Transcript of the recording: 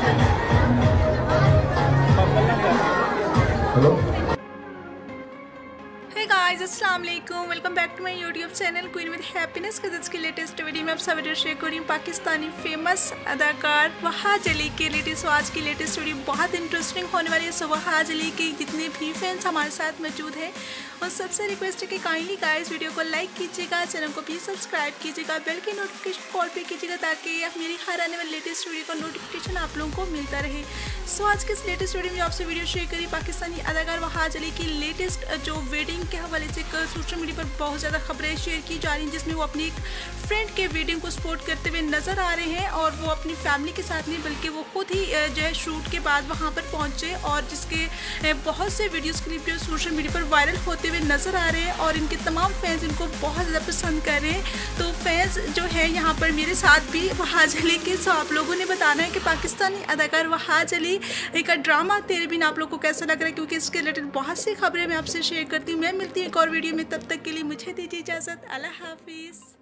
Hello. हे guys, अस्सलाम वालेकुम, welcome back to my YouTube channel queen with happiness. Cousins की latest video में आप सब वीडियो शेयर कर रही हूँ पाकिस्तानी फेमस अदाकार वहाज अली के लेटेस्ट। आज की लेटेस्ट वीडियो बहुत इंटरेस्टिंग होने वाली है। सो वहाज अली के जितने भी फैंस हमारे साथ मौजूद हैं और सबसे रिक्वेस्ट है कि काइंडली गाइस वीडियो को लाइक कीजिएगा, चैनल को भी सब्सक्राइब कीजिएगा, बेल की नोटिफिकेशन कॉल पे कीजिएगा ताकि मेरी हर आने वाली लेटेस्ट वीडियो का नोटिफिकेशन आप लोगों को मिलता रहे। सो आज के इस लेटेस्ट वीडियो में आपसे वीडियो शेयर करी पाकिस्तानी अदाकार वहाज अली की लेटेस्ट जो वेडिंग के हवाले से सोशल मीडिया पर बहुत ज़्यादा खबरें शेयर की जा रही हैं, जिसमें वो अपनी एक फ्रेंड के वेडिंग को सपोर्ट करते हुए नज़र आ रहे हैं और वो अपनी फैमिली के साथ नहीं बल्कि वो खुद ही जो है शूट के बाद वहाँ पर पहुँचे और जिसके बहुत से वीडियोज़ क्लिप जो सोशल मीडिया पर वायरल होते हुए नज़र आ रहे हैं और इनके तमाम फैंस इनको बहुत ज़्यादा पसंद कर रहे हैं। तो फैंस जो है यहाँ पर मेरे साथ भी वहाज अली के, सो आप लोगों ने बताना है कि पाकिस्तानी अदाकार वहाज अली का ड्रामा तेरे बिन आप लोग को कैसा लग रहा है, क्योंकि इसके रिलेटेड बहुत सी खबरें मैं आपसे शेयर करती हूँ। मैं मिलती हूँ एक और वीडियो में, तब तक के लिए मुझे दीजिए इजाज़त। अल्लाह हाफिज़।